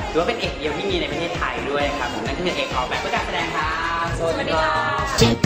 ถือว่าเป็นเอกเดียวที่มีในประเทศไทยด้วยครับผมนั่นก็คือเอกออกแบบเพื่อการแสดงครับสวัสดีครับ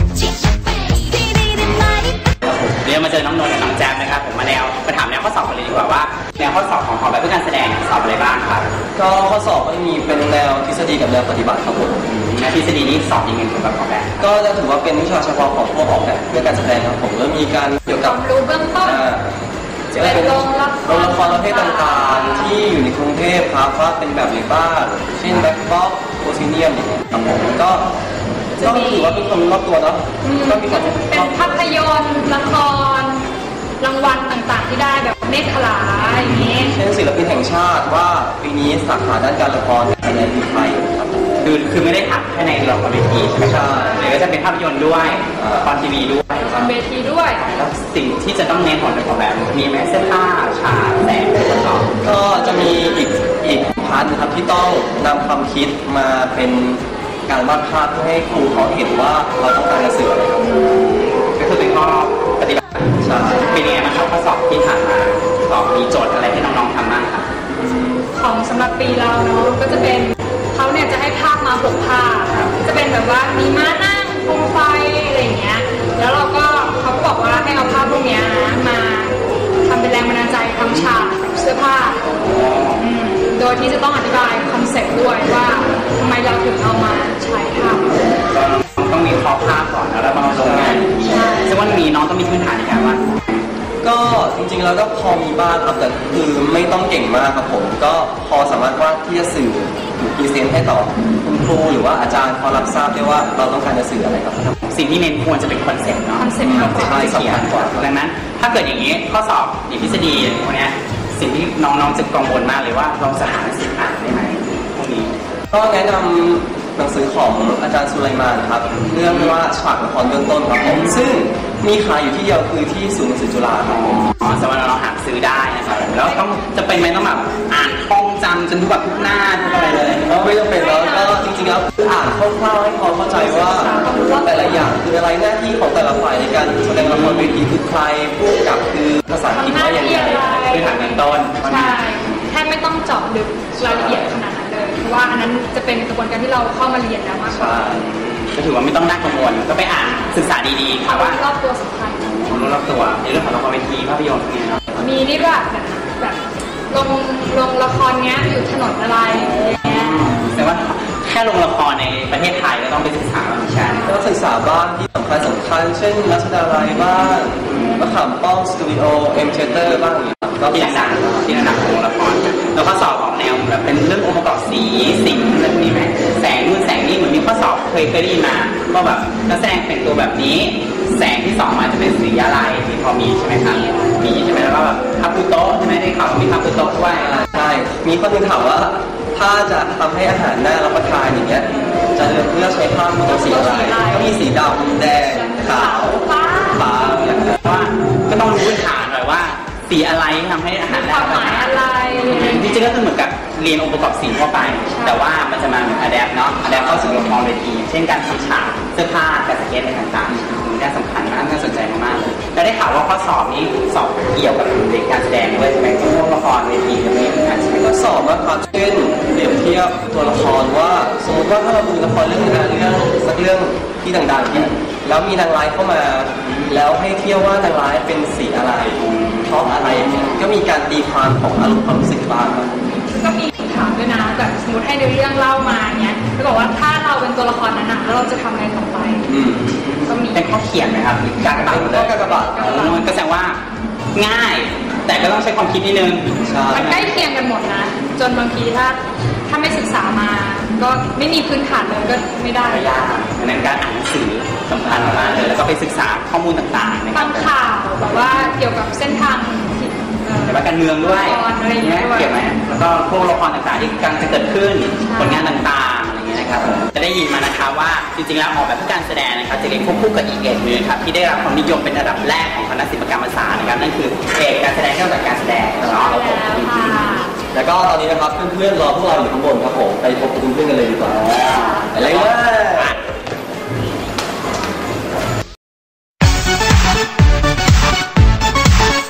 เดี๋ยวมาเจอน้องนนท์กับน้องแจ๊บนะครับผมมาถามแนวข้อสอบกันเลยดีกว่าว่าแนวข้อสอบของออกแบบเพื่อการแสดงสอบอะไรบ้างครับก็ข้อสอบก็มีเป็นแนวทฤษฎีกับแนวปฏิบัติครับผมแนวทฤษฎีนี้สอบยังไงเกี่ยวกับออกแบบก็จะถือว่าเป็นวิชาเฉพาะของพวกออกแบบเพื่อการแสดงครับผมแล้วมีการเกี่ยวกับความรู้เบื้องต้นจะเป็นโรงละครประเภทต่างๆที่อยู่ในกรุงเทพครับว่าเป็นแบบไหนบ้างเช่นแบ็คบ็อกซ์โพซิเนียมอย่างเงี้ยครับผมก็ถือว่าเป็นคนรอบตัวเนาะก็มีเป็นภาพยนตร์ละครรางวัลต่างๆที่ได้แบบเมฆขลาอย่างนี้เช่นศิลปินแห่งชาติว่าปีนี้สาขาด้านการละครคะแนนมีใครครับคือไม่ได้ถักแค่ในละครเวทีใช่ไหมครับเลยก็จะเป็นภาพยนตร์ด้วยละครทีวีด้วยละครเวทีด้วยแล้วสิ่งที่จะต้องเน้นของในออกแบบมีแม้เสื้อผ้าฉากแสงประกอบก็จะมีอีกพาร์ทนะครับที่ต้องนำความคิดมาเป็นการวาดภาพเพื่อให้ครูเขาเห็นว่าเราต้องการจะสื่ออะไรครับก็คือเป็นข้อปฏิบัติใช่เป็นยังไงบ้างครับข้อสอบที่ผ่านมาสอบมีโจทย์อะไรให้น้องๆทำบ้างครับของสำหรับปีเราเนาะก็จะเป็นเขาเนี่ยจะให้ภาพมา6ภาพจะเป็นแบบว่ามีม้านั่งโคมไฟอะไรอย่างเงี้ยแล้วเขาก็บอกว่าให้เอาภาพพวกนี้มาทำเป็นแรงบันดาลใจทำฉากเสื้อผ้าโดยที่จะต้องอธิบายคอนเซ็ปต์ด้วยว่าทำไมเราถึงเอามาใช้ภาพต้องมีข้อภาพก่อนแล้วมาลงงานซึ่งว่ามีน้องต้องมีพื้นฐานในการวาดก็จริงๆแล้วก็พอมีบ้างครับแต่คือไม่ต้องเก่งมากครับผมก็พอสามารถวาดที่จะสื่อพรีเซนต์ให้ต่อคุณครูหรือว่าอาจารย์พอรับทราบได้ว่าเราต้องการจะสื่ออะไรครับสิ่งที่เน้นควรจะเป็นคอนเซ็ปต์เนาะคอนเซ็ปต์มากกว่าสำคัญกว่าดังนั้นถ้าเกิดอย่างนี้ข้อสอบทฤษฎีพวกนี้สิ่งที่น้องๆจะกังวลมากเลยว่าเราจะหาหนังสืออ่านได้ไหมพวกนี้ก็แนะนำหนังสือของอาจารย์สุไลมานครับเรื่องว่าฉากละครเบื้องต้นครับผมซึ่งมีขายอยู่ที่เดียวคือที่ศูนย์หนังสือจุฬาครับสามารถเราหาซื้อได้นะครับแล้วต้องจะเป็นไหมต้องแบบอ่านท่องจำจนทุกแบบทุกหน้าทุกอะไรเลยไม่ต้องเป็นแล้วก็จริงๆแล้วอ่านคร่าวๆให้พอเข้าใจว่าแต่ละอย่างคืออะไรหน้าที่ของแต่ละฝ่ายในการแสดงละครเวทีคือใครผู้กำกับคือภาษาอังกฤษว่าอย่างไรคือฐานเบื้องต้นใช่แค่ไม่ต้องเจาะลึกรายละเอียดขนาดนั้นเลยเพราะว่าอันนั้นจะเป็นกระบวนการที่เราเข้ามาเรียนแล้วมากกว่าก็ถือว่าไม่ต้องน่ากังวลก็ไปอ่านศึกษาดีๆค่ะว่ารอบตัวสำคัญของรอบตัวในเรื่องของละครเวทีภาพยนตร์นี่เนาะมีนี่ด้วยแบบลงละครเนี้ยอยู่ถนนอะไรเงี้ยแต่ว่าแค่ลงละครในประเทศไทยก็ต้องไปศึกษาบ้างใช่ก็ศึกษาบ้างที่สำคัญเช่นรัชดาลัยบ้างมะขามป้อมสตูดิโอเอ็มเชเตอร์บ้างก็ที่หนักของละครแล้วก็สอบของแนวแบบเป็นเรื่ององค์ประกอบสีสิ่งอะไรพวกนี้ไหมแสงนู่นแสงนี่เหมือนมีข้อสอบเคยได้ยินมาว่าแบบนักแสดงแต่งตัวแบบนี้แสงที่2มาจะเป็นสีอะไรที่พอมีใช่ไหมครับมีใช่ไหมแล้วก็แบบคาปูโตะใช่ไหมได้ข่าวมีคาปูโตะด้วยใช่มีคนนึงถามว่าถ้าจะทำให้อาหารน่ารับประทานอย่างเงี้ยจะเลือกใช้ผ้าตัวสีอะไรก็มีสีดำแดงขาวฟ้าอย่างเงี้ยว่าก็ต้องรู้พื้นฐานหน่อยว่าสีอะไรทำให้อาหารได้ความหมายอะไรจริงๆก็คือเหมือนกับเรียนองค์ประกอบสีทั่วไปแต่ว่ามันจะมาเหมือนอะแดปเนาะอะแดปเข้าสู่ละครเวทีเช่นการทำฉากเสื้อผ้าการสเก็ตอะไรต่างๆมีด้านสำคัญมากน่าสนใจมากๆเลยแล้วได้ข่าวว่าข้อสอบนี้สอบเกี่ยวกับเรื่องการแสดงด้วยใช่ไหมพวกละครเวทีจะไม่เหมือนกันใช่ไหมก็สอบนะครับเช่นเปรียบเทียบตัวละครว่าสมมติว่าถ้าเราดูละครเรื่องสักเรื่องที่ดังๆเนี่ยแล้วมีนางร้ายเข้ามาแล้วให้เทียบว่านางร้ายเป็นสีอะไรเพราะอะไรเนี่ยก็มีการตีความของอารมณ์ความรู้สึกบ้างก็มีถามด้วยนะแบบสมมติให้ในเรื่องเล่ามาเนี่ยจะบอกว่าถ้าเราเป็นตัวละครนั้นแล้วเราจะทำอะไรต่อไปก็มีเป็นข้อเขียนไหมครับการกระบาดก็แสดงว่าง่ายแต่ก็ต้องใช้ความคิดนิดนึงมันใกล้เคียงกันหมดนะจนบางทีถ้าไม่ศึกษามาก็ไม่มีพื้นฐานเลยก็ไม่ได้ยากดังนั้นการอ่านหนังสือสำคัญมากเลยแล้วก็ไปศึกษาข้อมูลต่างๆฟังข่าวแบบว่าเกี่ยวกับเส้นทางแต่ว่าการเมืองด้วยอะไรอย่างเงี้ยเกี่ยวไหมแล้วก็พวกละครต่างๆที่กำลังจะเกิดขึ้นผลงานต่างๆอะไรอย่างเงี้ยนะครับจะได้ยินมานะคะว่าจริงๆแล้วออกแบบเพื่อการแสดงนะครับจะเรียนควบคู่กับอีกเอกหนึ่งครับที่ได้รับความนิยมเป็นระดับแรกของคณะศิลปกรรมศาสตร์นะครับนั่นคือเอกการแสดงเกี่ยวกับการแสดงเนาะแล้วก็ตอนนี้นะครับเพื่อนๆรอพวกเราอยู่ข้างบนครับผมไปพบกับเพื่อนๆกันเลยดีกว่าไปเลย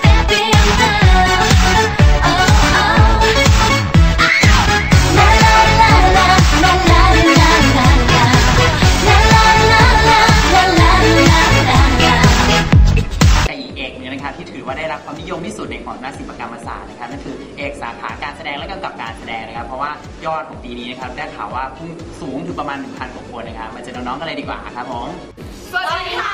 ว่ายอดของปีนี้นะครับได้ข่าวว่าพุ่งสูงถึงประมาณ 1,000 กว่าคนนะครับมาเจอน้องๆกันเลยดีกว่าครับผมสวัสดีค่ะ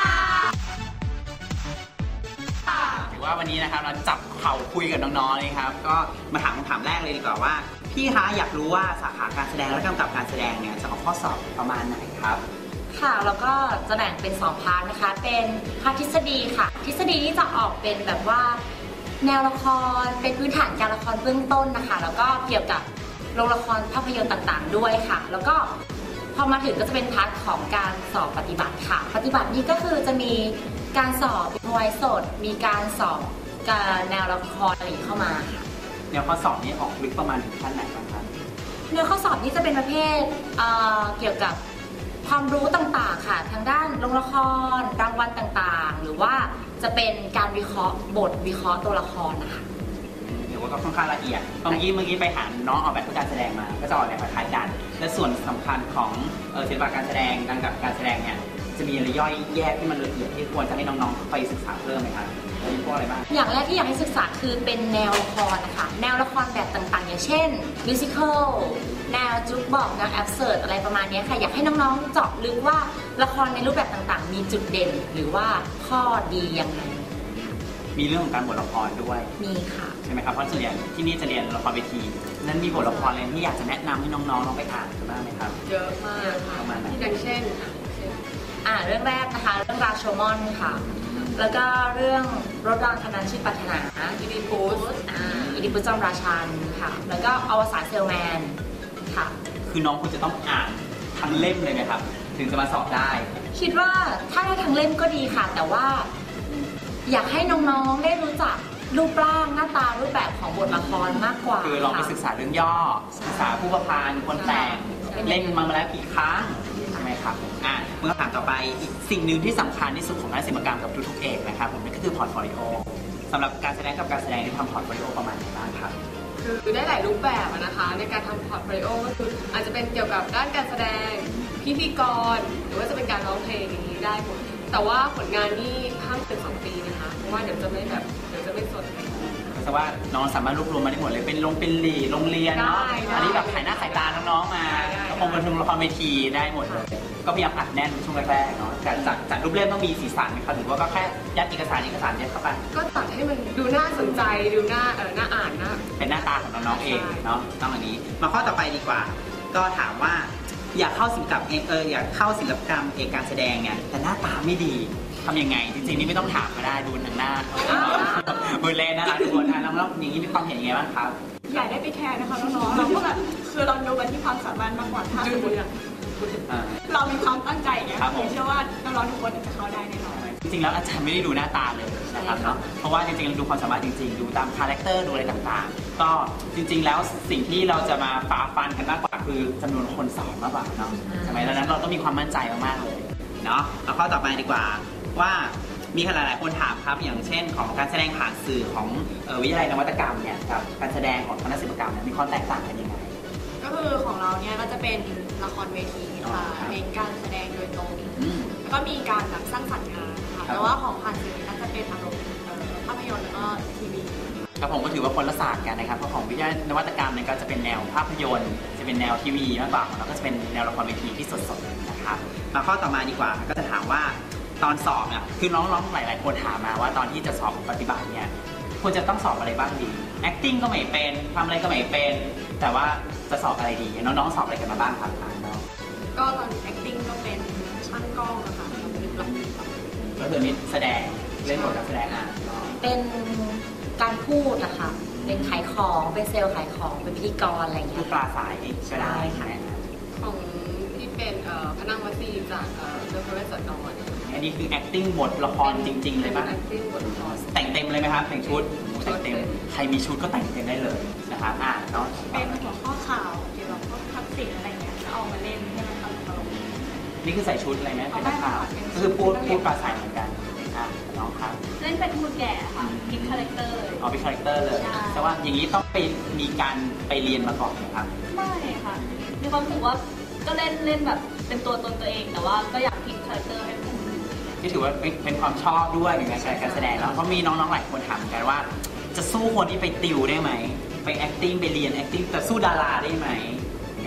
ถือว่าวันนี้นะครับเราจับเข่าคุยกับน้องๆเลยครับก็มาถามคำถามแรกเลยดีกว่าว่าพี่คะอยากรู้ว่าสาขาการแสดงและกำกับการแสดงเนี่ยจะออกข้อสอบประมาณไหนครับค่ะแล้วก็จะแบ่งเป็น2พาร์ทนะคะเป็นพาร์ททฤษฎีค่ะทฤษฎีที่จะออกเป็นแบบว่าแนวละครเป็นพื้นฐานการละครเบื้องต้นนะคะแล้วก็เกี่ยวกับโรงละครภาพยนตร์ต่างๆด้วยค่ะแล้วก็พอมาถึงก็จะเป็นพาร์ทของการสอบปฏิบัติค่ะปฏิบัตินี้ก็คือจะมีการสอบมวยสดมีการสอบการแนวละครอะไรเข้ามาค่ะแนวข้อสอบนี้ออกลึกประมาณถึงขั้นไหนบ้างครับแนวข้อสอบนี้จะเป็นประเภทเกี่ยวกับความรู้ต่างๆค่ะทางด้านโรงละครรางวัลต่างๆ หรือว่าจะเป็นการวิเคราะห์บทวิเคราะห์ตัวละครนะคะหรือว่าก็ค่อนข้างละเอียดเมื่อกี้ไปหาน้องออกแบบเพื่อการแสดงมาก็จะออกแบบคล้ายๆกันและส่วนสำคัญของศิลปะการแสดงกำกับการแสดงเนี่ยจะมีอะไรย่อยแยกที่มันละเอียดที่ควรจะให้น้องๆไปศึกษาเพิ่มไหมครับมีพวกอะไรบ้างอย่างแรกที่อยากให้ศึกษาคือเป็นแนวละครนะคะแนวละครแบบต่างๆ อย่างเช่นมิวสิควลแนวจุกบอกแนวแอบเสิร์ตอะไรประมาณนี้ค่ะอยากให้น้องๆเจาะลึกว่าละครในรูปแบบต่างๆ มีจุดเด่น หรือว่าข้อดียังไงมีเรื่องของการบทละครด้วยมีค่ะใช่ไหมครับเพราะส่วนใหญ่ที่นี่จะเรียนละครเวทีนั้นมีบทละครอะไรที่อยากจะแนะนำให้น้องๆลองไปอ่านกันบ้างไหมครับเยอะมากค่ะประมาณไหนอย่างเช่นเรื่องแรกนะคะเรื่องราโชมอนค่ะแล้วก็เรื่องรถรางคันนั้นชื่อปรารถนาอีดิปุสอีดิปุสจอมราชันค่ะแล้วก็อวสานเซลแมนค่ะคือน้องคุณจะต้องอ่านทั้งเล่มเลยไหมครับ ถึงจะมาสอบได้คิดว่าถ้าได้ทั้งเล่มก็ดีค่ะ แต่ว่าอยากให้น้องๆได้รู้จักรูปร่างหน้าตารูปแบบของบทละครมากกว่าคือลองไปศึกษาเรื่องย่อศึกษาผู้ประพันธ์คนแต่งเล่นมาแล้วกี่ครั้งใช่ไหมครับเมื่อถามต่อไปอีกสิ่งหนึ่งที่สำคัญที่สุดของนักศิลปกรรมกับทุกๆเอกนะครับผมนั่นก็คือพอร์ตโฟลิโอสำหรับการแสดงกับการแสดงที่ทำพอร์ตโฟลิโอประมาณไหนบ้างครับคือได้หลายรูปแบบอะนะคะในการทำพอร์ตโฟลิโอก็คืออาจจะเป็นเกี่ยวกับด้านการแสดงพิธีกรหรือว่าจะเป็นการร้องเพลงอย่างนี้ได้หมดแต่ว่าผลงานนี่ห้ามเกิน2 ปีนะคะเพราะว่าเดี๋ยวจะไม่สดเพราะว่าน้องสามารถรวบรวมมาได้หมดเลยเป็นโรงเรียนเนาะได้อันนี้แบบขายหน้าขายตาน้องๆมาได้ละครบันเทิงละครเวทีได้หมดเลยก็พยายามอัดแน่นช่วงแรกๆเนาะแต่จากรูปเล่มต้องมีสีสันนะครับหรือว่าก็แค่ยัดเอกสารยัดเข้าไปก็ตัดให้มันดูน่าสนใจดูน่าอ่านนะเป็นหน้าตาของน้องๆเองใช่เนาะต้องอันนี้มาข้อต่อไปดีกว่า ก็ถามว่าอยากเข้าศิลปกรรมอยากเข้าศิลปกรรมเอกการแสดงเนี่ยแต่หน้าตาไม่ดีทำยังไงจริงๆนี่ไม่ต้องถามก็ได้ดูหน้าบนเลนนะคะทุกคนแล้วอย่างนี้มีความเห็นยังไงบ้างครับอย่าได้ไปแคร์นะคะน้องๆเราก็แบบคือเราดูกันที่ความสามารถมากกว่าถ้าสมมติเรามีความตั้งใจเนี่ยครับผมเชื่อว่าน้องๆทุกคนจะเข้าได้แน่นอนจริงๆแล้วอาจารย์ไม่ได้ดูหน้าตาเลยนะครับเนาะเพราะว่าจริงๆเราดูความสามารถจริงๆดูตามคาแรคเตอร์ดูอะไรต่างๆ ก็จริงๆแล้วสิ่งที่เราจะมาฝ่าฟันกันมากกว่าคือจำนวนคนสอบมากกว่าเนาะใช่ไหมดังนั้นเราต้องมีความมั่นใจมากๆเลยเนาะเอาข้อต่อไปดีกว่าว่ามีหลายๆคนถามครับอย่างเช่นของการแสดงผ่านสื่อของวิทยาลัยนวัตกรรมเนี่ยกับการแสดงของคณะศิลปกรรมเนี่ยมีความแตกต่างกันยังไงก็คือของเราเนี่ยก็จะเป็นละครเวทีค่ะอ๋อครับเน้นการแสดงโดยตรงอืมแล้วก็มีการแบบสร้างสรรค์งานนะครัคะบแต่ว่าของผ่านสื่อก็จะเป็นอารมณ์ภาพยนตร์แล้วก็ทีวีครับผมก็ถือว่าคนละศาสตร์กันนะครับเพราะของวิทยานวัตกรรมเนี่ยก็จะเป็นแนวภาพยนตร์จะเป็นแนวทีวีมากกว่าแล้วก็จะเป็นแนวละครเวทีที่สดๆนะครับมาข้อต่อมาดีกว่าก็จะถามว่าตอนสอบเนี่ยคือน้องๆหลายๆคนถามมาว่าตอนที่จะสอบปฏิบัติเนี่ยควรจะต้องสอบอะไรบ้างดี acting ก็ไม่เป็นทำอะไรก็ไม่เป็น แต่ว่าจะสอบอะไรดีน้องๆสอบอะไรกันมาบ้างครับน้องก็ตอน acting ก็เป็นช่างกล้องนะคะเป็นรับก็คือนี่แสดงเล่นบทกับแสดงเป็นการพูดนะคะเป็นขายของเป็นเซลล์ขายของเป็นพิธีกรอะไรอย่างเงี้คืยอปลาสายก็ได้ใช่ใช่ไหมค่ะของที่เป็นพนังวัซีจากเรื่องพระเวสสันดรอันนี้คือ acting บทละครจริง ๆ เลยป่ะเป็น acting บทละครแต่งเต็มเลยไหมครับแต่งชุดแต่งเต็มใครมีชุดก็แต่งเต็มได้เลยนะครับเนาะเป็นหัวข้อข่าวเกี่ยวกับพวกทักษิณอะไรเงี้ยแล้วเอามาเล่นให้มันตลกนี่คือใส่ชุดอะไรไหมเป็นนักข่าวเอาได้ค่ะก็คือพูดปลาใสเหมือนกันน้องครับเล่นเป็นคนแก่ค่ะคิดคาแรคเตอร์เอาเป็นคาแรคเตอร์เลยใช่แต่ว่าอย่างนี้ต้องไปมีการไปเรียนมาก่อนนะครับไม่ค่ะมีความรู้สึกว่าก็เล่นแบบเป็นตัวตนตัวเอง แต่ว่าก็อยากพลิกคาแรคเตอร์ให้เป็นที่ถือว่าเป็นความชอบด้วยในการแสดงแล้วก็มีน้องๆหลายคนถามเหมือนกันว่า จะสู้คนที่ไปติวได้ไหมไป acting ไปเรียน acting แต่สู้ดาราได้ไหม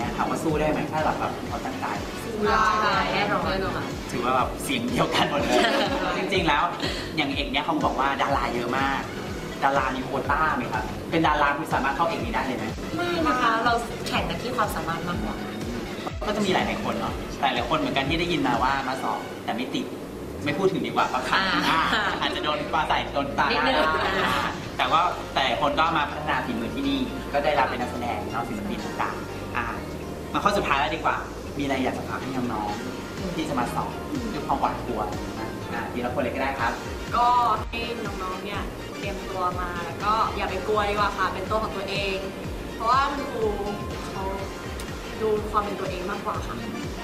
งี้ยถามว่าสู้ได้ไหมถ้าเราแบบเขาตั้งใจได้แน่นอนถือว่าแบบเสียงเดียวกันหมดเลย จริงๆแล้วอย่างเอกเนี่ยเขาบอกว่าดาราเยอะมาก ดารามีโควต้าไหมครับเป็นดาราคุณสามารถเข้าเอกนี้ได้เลยไหมไม่นะคะเราแข่งกันที่ความสามารถมากกว่าก็จะมีหลายๆคนเนาะหลายๆคนเหมือนกันที่ได้ยินมาว่ามาสอบแต่ไม่ติดไม่พูดถึงดีกว่าเพราะขัดอาจจะโดนปลาใส่โดนตานิดนึงแต่ว่าแต่คนก็มาพัฒนาฝีมือที่นี่ก็ได้รับเป็นนักแสดงเนาะศิลปินต่างๆมาข้อสุดท้ายแล้วดีกว่า มีอะไรอยากจะฝากให้น้องๆที่จะมาสอบด้วยความหวาดกลัวนะทีละคนเลยก็ได้ครับก็ให้น้องๆเนี่ยเตรียมตัวมาแล้วก็อย่าไปกลัวดีกว่าค่ะเป็นตัวของตัวเอง เพราะว่าคุณครูเขาดูความเป็นตัวเองมากกว่าค่ะ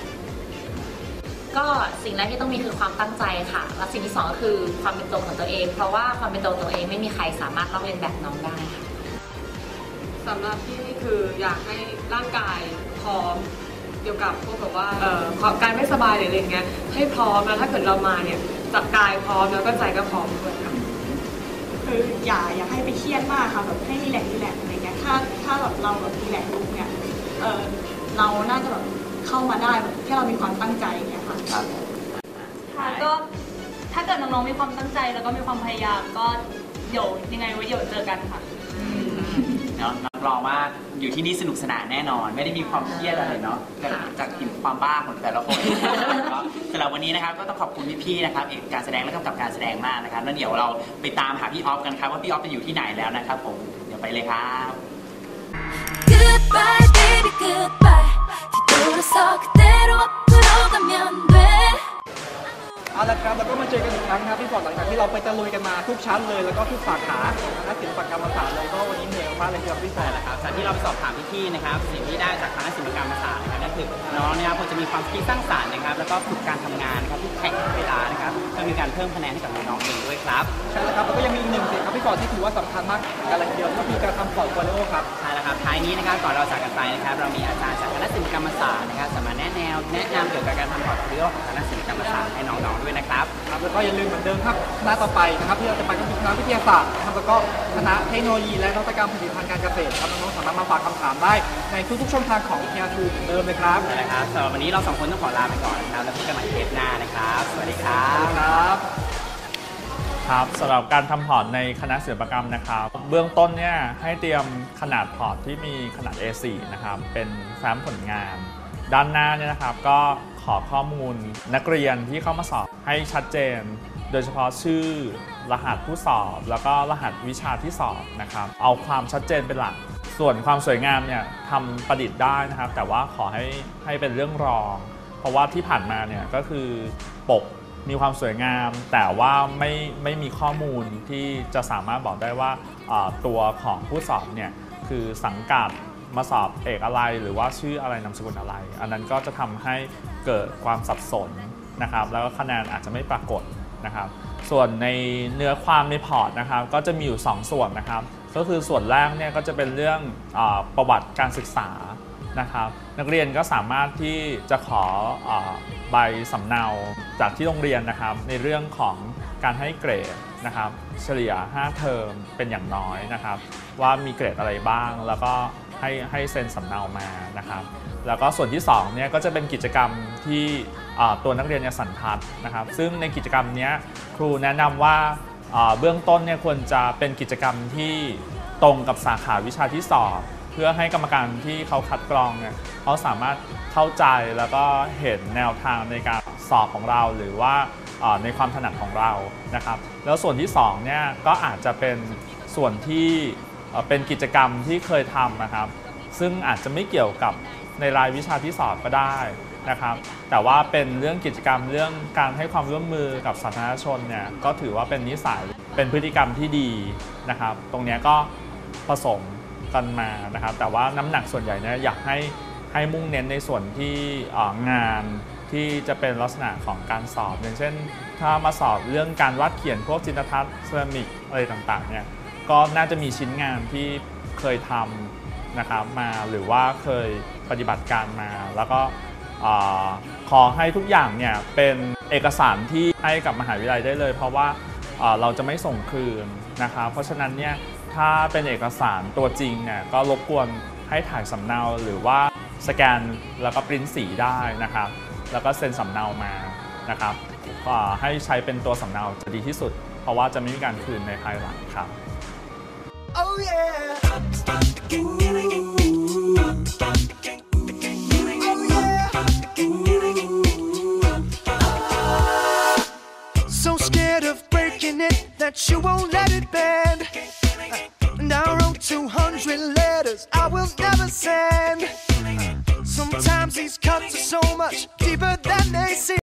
ก็สิ่งแรกที่ต้องมีคือความตั้งใจค่ะ และสิ่งที่สองก็คือความเป็นตัวของตัวเอง เพราะว่าความเป็นตัวของตัวเองไม่มีใครสามารถลอกเลียนแบบน้องได้ค่ะสำหรับพี่นี่คืออยากให้ร่างกายพร้อมเกี่ยวกับพวกแบบว่าความกายไม่สบายหรืออะไรเงี้ยให้พร้อมแล้วถ้าเกิดเรามาเนี่ยจากกายพร้อมแล้วก็ใจก็พร้อมด้วยค่ะคืออย่าให้ไปเครียดมากค่ะแบบให้รีแลกซ์อะไรเงี้ยถ้าแบบเราแบบรีแลกซ์ปุ๊บเนี่ยเราน่าจะแบบเข้ามาได้แบบแค่เรามีความตั้งใจอย่างเงี้ยค่ะครับค่ะก็ถ้าเกิดน้องๆมีความตั้งใจแล้วก็มีความพยายามก็เดี๋ยวยังไงไว้เดี๋ยวเจอกันค่ะเนาะรับรองว่าอยู่ที่นี่สนุกสนานแน่นอน ไม่ได้มีความเครียดอะไรเนาะจากกลิ่นความบ้าของแต่ละคนสำหรับวันนี้นะครับก็ต้องขอบคุณพี่ๆนะครับเอกการแสดงและกำกับการแสดงมากนะครับแล้วเดี๋ยวเราไปตามหาพี่ออฟกันครับว่าพี่ออฟจะอยู่ที่ไหนแล้วนะครับผมเดี๋ยวไปเลยครับ Goodbye baby goodbye 뒤돌아서 그대로 앞으로 가면 돼 เอาละครับแล้วก็มาเจอกันอีกครั้งครับพี่ฟอร์ดหลังจากที่เราไปตะลุยกันมาทุกชั้นเลยแล้วก็ทุกสาขาของคณะศิลปกรรมศาสตร์เลยก็วันนี้เหนื่อยมากเลยครับพี่ฟอร์ดนะครับจากที่เราไปสอบถามพี่ๆนะครับสิ่งที่ได้จากคณะศิลปกรรมศาสตร์นะครับนั่นคือน้องนะครับควรจะมีความคิดสร้างสรรค์นะครับแล้วก็ฝึกการทำงานนะครับที่แข่งกับเวลานะครับก็มีการเพิ่มคะแนนให้กับน้องๆเองด้วยครับใช่แล้วครับแล้วก็ยังมีอีกหนึ่งสิ่งครับพี่ฟอร์ดที่ถือว่าสำคัญมากกันเลยทีเดียวก็คือการทำพอร์ตโฟลิโอครับใช่แล้วครับท้ายนี้นะครับก่อนเราจากกันไปนะครับเรามีอาจารย์จากคณะศิลปกรรมศาสตร์นะครับสามารถแนะนำเกี่ยวกับการทำพอร์ตโฟลิโอของคณะศิลปกรรมศาสตร์ให้น้องๆด้วยนะครับครับแล้วก็อย่าลืมเหมือนเดิมครับคณะต่อไปนะครับที่เราจะไปก็คือคณะวิทยาศาสตร์นะครับแล้วก็คณะเทคโนโลยีและนวัตกรรมผลิตภัณฑ์การเกษตรครับน้องๆสามารถมาฝากคำถามได้ในทุกๆช่องทางของวิทยาทูเหมือนเดิมเลยครับนะครับสำหรับวันนี้เราสองคนต้องขอลาไปก่อนนะครับแล้วพบกันใหม่เทปหน้านะครับสวัสดีครับครับครับสำหรับการทำพอร์ตในคณะศิลปกรรมนะครับเบื้องต้นเนี่ยให้เตรียมขนาดพอร์ตที่มีขนาด A4 นะครับเป็นแฟ้มผลงาน ด้านหน้าเนี่ยนะครับก็ขอข้อมูลนักเรียนที่เข้ามาสอบให้ชัดเจน โดยเฉพาะชื่อรหัสผู้สอบแล้วก็รหัสวิชาที่สอบนะครับเอาความชัดเจนเป็นหลักส่วนความสวยงามเนี่ยทำประดิษฐ์ได้นะครับแต่ว่าขอให้เป็นเรื่องรองเพราะว่าที่ผ่านมาเนี่ยก็คือปกมีความสวยงามแต่ว่าไม่มีข้อมูลที่จะสามารถบอกได้ว่าตัวของผู้สอบเนี่ยคือสังกัดมาสอบเอกอะไรหรือว่าชื่ออะไรนามสกุลอะไรอันนั้นก็จะทำให้เกิดความสับสนนะครับแล้วก็คะแนนอาจจะไม่ปรากฏนะครับส่วนในเนื้อความในพอร์ตนะครับก็จะมีอยู่2ส่วนนะครับก็คือส่วนแรกเนี่ยก็จะเป็นเรื่องประวัติการศึกษานะครับนักเรียนก็สามารถที่จะขอใบสำเนาจากที่โรงเรียนนะครับในเรื่องของการให้เกรดนะครับเฉลี่ย5เทอมเป็นอย่างน้อยนะครับว่ามีเกรดอะไรบ้างแล้วก็ให้เซ็นสำเนามานะครับแล้วก็ส่วนที่2เนี่ยก็จะเป็นกิจกรรมที่ตัวนักเรียนสันทัดนะครับซึ่งในกิจกรรมนี้ครูแนะนำว่าเบื้องต้นเนี่ยควรจะเป็นกิจกรรมที่ตรงกับสาขาวิชาที่สอบเพื่อให้กรรมการที่เขาคัดกรองเนี่ยเขาสามารถเข้าใจแล้วก็เห็นแนวทางในการสอบของเราหรือว่าในความถนัดของเรานะครับแล้วส่วนที่2เนี่ยก็อาจจะเป็นส่วนที่เป็นกิจกรรมที่เคยทำนะครับซึ่งอาจจะไม่เกี่ยวกับในรายวิชาที่สอบก็ได้นะครับแต่ว่าเป็นเรื่องกิจกรรมเรื่องการให้ความร่วมมือกับสาธารณชนเนี่ยก็ถือว่าเป็นนิสัยเป็นพฤติกรรมที่ดีนะครับตรงนี้ก็ผสมกันมานะครับแต่ว่าน้ำหนักส่วนใหญ่เนี่ยอยากให้มุ่งเน้นในส่วนที่งานที่จะเป็นลักษณะของการสอบอย่างเช่นถ้ามาสอบเรื่องการวาดเขียนพวกจิตรทัศน์เซรามิกอะไรต่างๆเนี่ยก็น่าจะมีชิ้นงานที่เคยทำนะครับมาหรือว่าเคยปฏิบัติการมาแล้วก็ขอให้ทุกอย่างเนี่ยเป็นเอกสารที่ให้กับมหาวิทยาลัยได้เลยเพราะว่าเราจะไม่ส่งคืนนะครับเพราะฉะนั้นเนี่ยถ้าเป็นเอกสารตัวจริงเนี่ยก็รบกวนให้ถ่ายสำเนาหรือว่าสแกนแล้วก็ปริ้นสีได้นะครับแล้วก็เซ็นสำเนามานะครับให้ใช้เป็นตัวสำเนาจะดีที่สุดเพราะว่าจะไม่มีการคืนในภายหลังครับ Oh yeah. So scared of breaking it that you won't let it bend. And I wrote 200 letters I will never send. Sometimes these cuts are so much deeper than they seem.